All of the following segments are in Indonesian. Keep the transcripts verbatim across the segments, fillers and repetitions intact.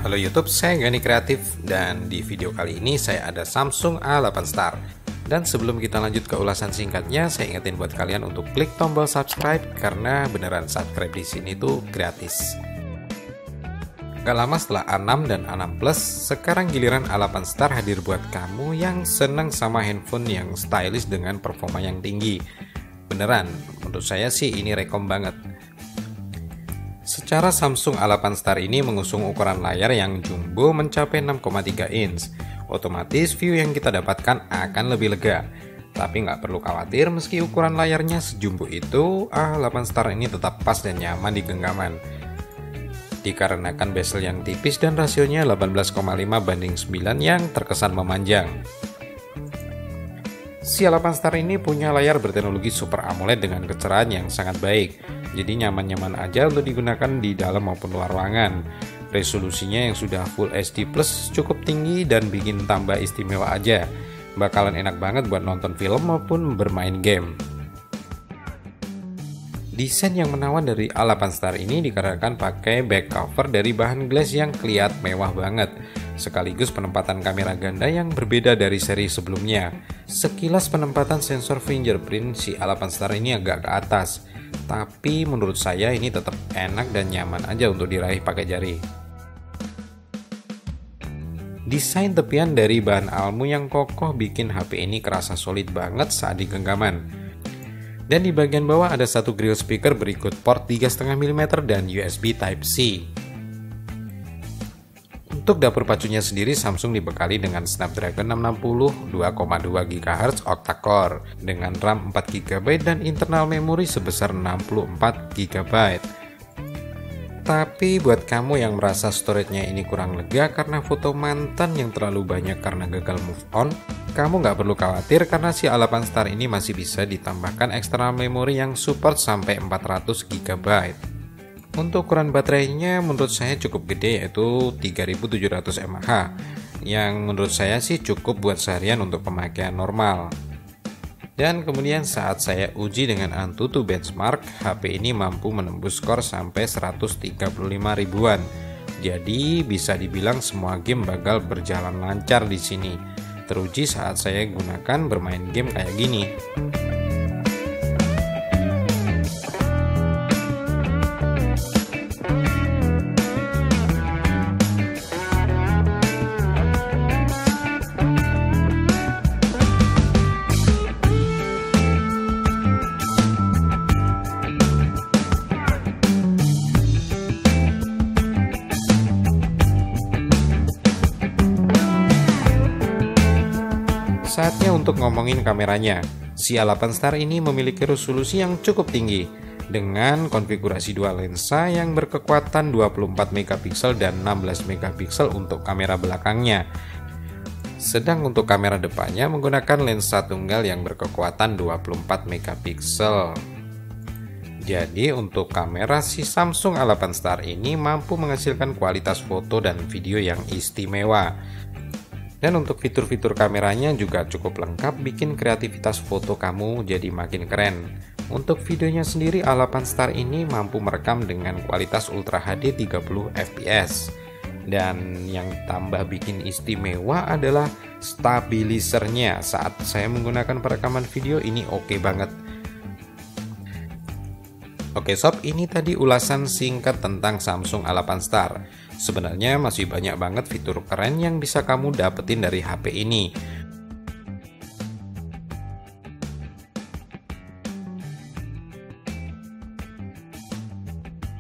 Halo YouTube, saya Gani Kreatif dan di video kali ini saya ada Samsung A delapan Star. Dan sebelum kita lanjut ke ulasan singkatnya, saya ingetin buat kalian untuk klik tombol subscribe karena beneran subscribe di sini tuh gratis. Gak lama setelah A enam dan A enam Plus, sekarang giliran A delapan Star hadir buat kamu yang seneng sama handphone yang stylish dengan performa yang tinggi. Beneran, menurut saya sih ini rekom banget. Secara Samsung A delapan Star ini mengusung ukuran layar yang jumbo mencapai enam koma tiga inch. Otomatis view yang kita dapatkan akan lebih lega. Tapi nggak perlu khawatir, meski ukuran layarnya sejumbo itu, A delapan Star ini tetap pas dan nyaman di genggaman. Dikarenakan bezel yang tipis dan rasionya delapan belas koma lima banding sembilan yang terkesan memanjang. Si A delapan Star ini punya layar berteknologi Super AMOLED dengan kecerahan yang sangat baik. Jadi nyaman-nyaman aja untuk digunakan di dalam maupun luar ruangan. Resolusinya yang sudah Full H D Plus cukup tinggi dan bikin tambah istimewa aja. Bakalan enak banget buat nonton film maupun bermain game. Desain yang menawan dari A delapan Star ini dikarenakan pakai back cover dari bahan glass yang kelihatan mewah banget. Sekaligus penempatan kamera ganda yang berbeda dari seri sebelumnya. Sekilas penempatan sensor fingerprint si A delapan Star ini agak ke atas. Tapi menurut saya ini tetap enak dan nyaman aja untuk diraih pakai jari. Desain tepian dari bahan almu yang kokoh bikin H P ini kerasa solid banget saat di genggaman. Dan di bagian bawah ada satu grill speaker berikut port tiga koma lima milimeter dan U S B Type-C. Untuk dapur pacunya sendiri, Samsung dibekali dengan Snapdragon enam enam nol dua koma dua gigahertz octa-core dengan RAM empat giga byte dan internal memori sebesar enam puluh empat giga byte. Tapi buat kamu yang merasa storage-nya ini kurang lega karena foto mantan yang terlalu banyak karena gagal move on, kamu nggak perlu khawatir karena si A delapan Star ini masih bisa ditambahkan eksternal memori yang support sampai empat ratus giga byte. Untuk ukuran baterainya menurut saya cukup gede, yaitu tiga ribu tujuh ratus mAh, yang menurut saya sih cukup buat seharian untuk pemakaian normal. Dan kemudian saat saya uji dengan Antutu benchmark, H P ini mampu menembus skor sampai seratus tiga puluh lima ribuan. Jadi bisa dibilang semua game bakal berjalan lancar di sini. Teruji saat saya gunakan bermain game kayak gini. Saatnya untuk ngomongin kameranya. Si A delapan Star ini memiliki resolusi yang cukup tinggi dengan konfigurasi dua lensa yang berkekuatan dua puluh empat megapiksel dan enam belas megapiksel untuk kamera belakangnya. Sedang untuk kamera depannya menggunakan lensa tunggal yang berkekuatan dua puluh empat megapiksel. Jadi untuk kamera si Samsung A delapan Star ini mampu menghasilkan kualitas foto dan video yang istimewa. Dan untuk fitur-fitur kameranya juga cukup lengkap, bikin kreativitas foto kamu jadi makin keren. Untuk videonya sendiri, A delapan Star ini mampu merekam dengan kualitas Ultra H D tiga puluh F P S. Dan yang tambah bikin istimewa adalah stabilizernya. Saat saya menggunakan perekaman video ini oke banget. Oke sob, ini tadi ulasan singkat tentang Samsung A delapan Star. Sebenarnya masih banyak banget fitur keren yang bisa kamu dapetin dari H P ini.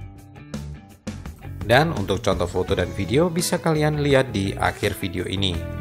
Dan untuk contoh foto dan video bisa kalian lihat di akhir video ini.